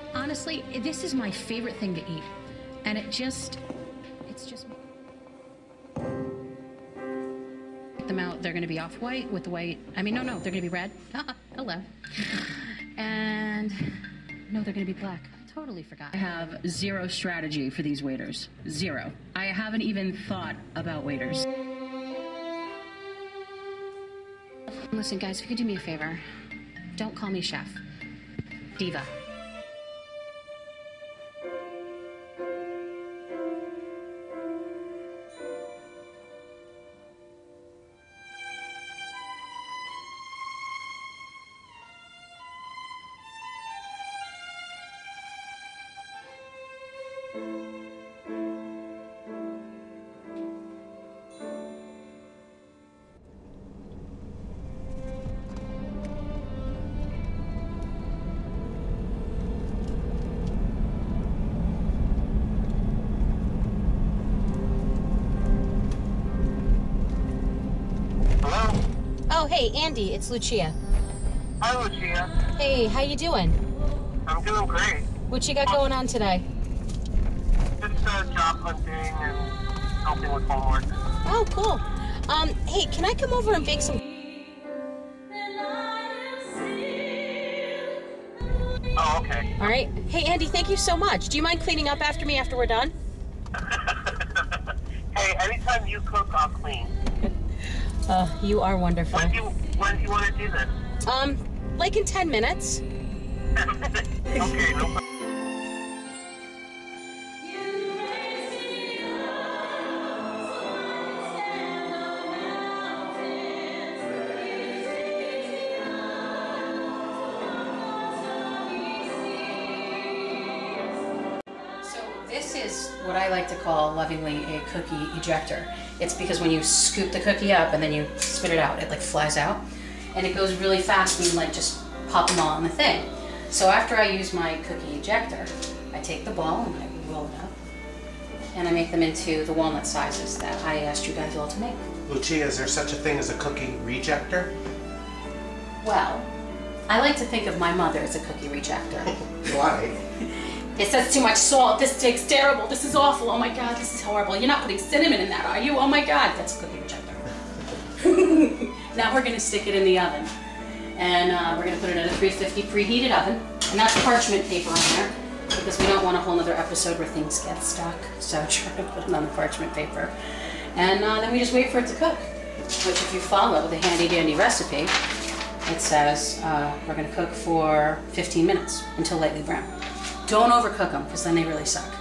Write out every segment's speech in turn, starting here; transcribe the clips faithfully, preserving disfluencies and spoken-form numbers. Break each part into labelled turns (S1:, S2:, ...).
S1: honestly, this is my favorite thing to eat. And it just, it's just... them out, they're going to be off-white with the white, I mean, no, no, they're going to be red. Hello. And no, they're going to be black. Totally forgot. I have zero strategy for these waiters. Zero. I haven't even thought about waiters. Listen, guys, if you could do me a favor, don't call me chef. Diva.
S2: Oh, hey, Andy, it's Lucia.
S3: Hi, Lucia.
S2: Hey, how you doing?
S3: I'm doing great.
S2: What you got going on today?
S3: Just uh, job hunting and helping with homework.
S2: Oh, cool. Um, hey, can I come over and bake some...
S3: Oh, okay.
S2: All right. Hey, Andy, thank you so much. Do you mind cleaning up after me after we're done?
S3: Hey, anytime you cook, I'll clean.
S2: Uh, you are wonderful.
S3: When do you, when do you want to do this?
S2: Um, like in ten minutes.
S3: Okay, no problem.
S1: This is what I like to call lovingly a cookie ejector. It's because when you scoop the cookie up and then you spit it out, it like flies out. And it goes really fast when you like just pop them all in the thing. So after I use my cookie ejector, I take the ball and I roll it up. And I make them into the walnut sizes that I asked you guys all to make.
S4: Lucia, is there such a thing as a cookie rejector?
S1: Well, I like to think of my mother as a cookie rejector.
S4: Why?
S1: It says too much salt, this tastes terrible, this is awful, oh my god, this is horrible. You're not putting cinnamon in that, are you? Oh my god, that's a cookie rejector. Now we're gonna stick it in the oven. And uh, we're gonna put it in a three fifty preheated oven. And that's parchment paper on there, because we don't want a whole nother episode where things get stuck. So try to put it on the parchment paper. And uh, then we just wait for it to cook. Which if you follow the handy dandy recipe, it says uh, we're gonna cook for fifteen minutes until lightly brown. Don't overcook them, because then they really suck.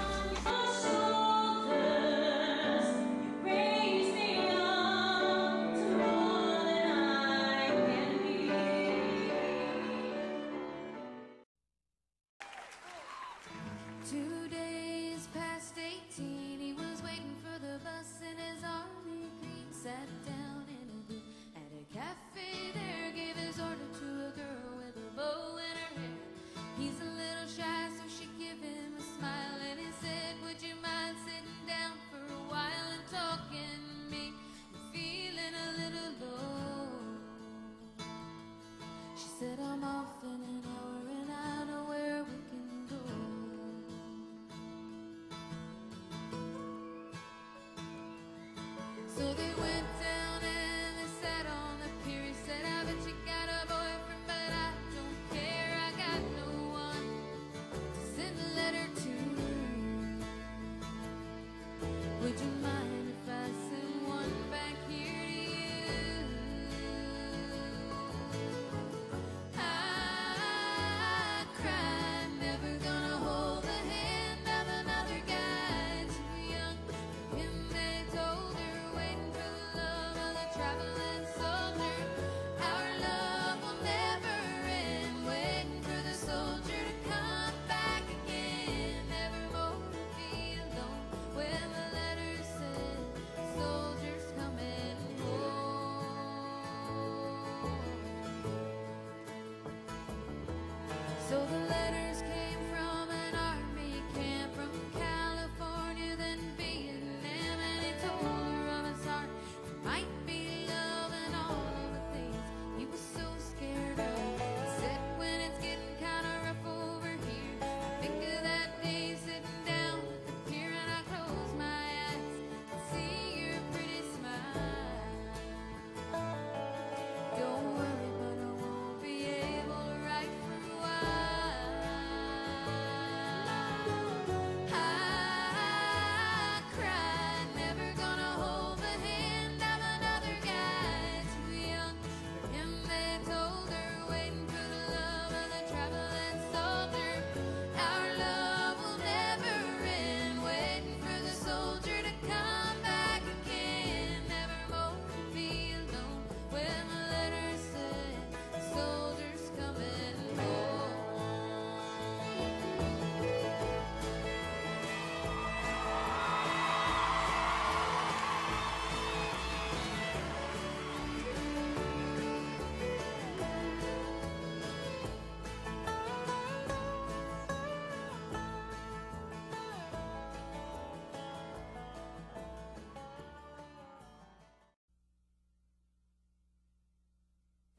S5: Two days past eighteen, he was waiting for the bus in his army green. Sat down in a booth at a cafe there, gave his order to a girl with a bow in her hair. He's a little shy, so she gave him a smile, and he said, would you mind sitting down for a while and talking to me? I'm feeling a little low. She said, I'm off in an hour and I know where we can go. So they went down and they sat on the pier. He said, I bet you got a boyfriend, but I don't care. I got no one to send a letter to. Would you mind if I send one back here to you? I cried, never gonna hold the hand of another guy too young for him. They told her, waiting for the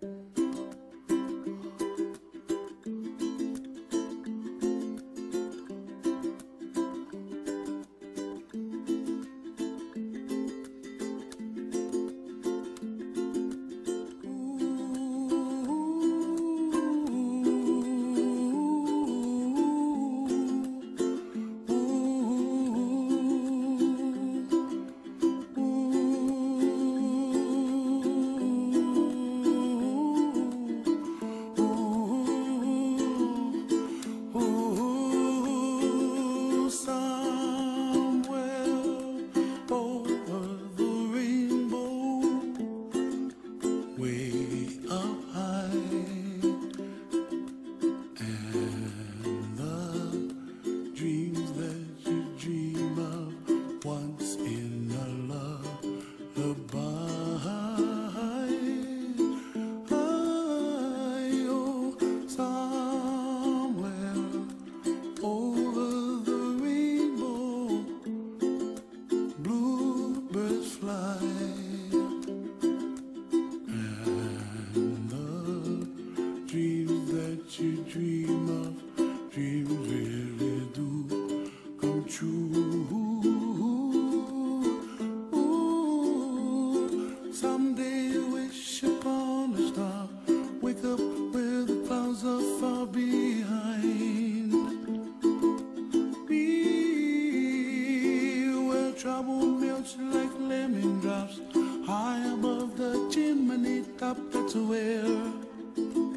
S6: High above the chimney top, that's where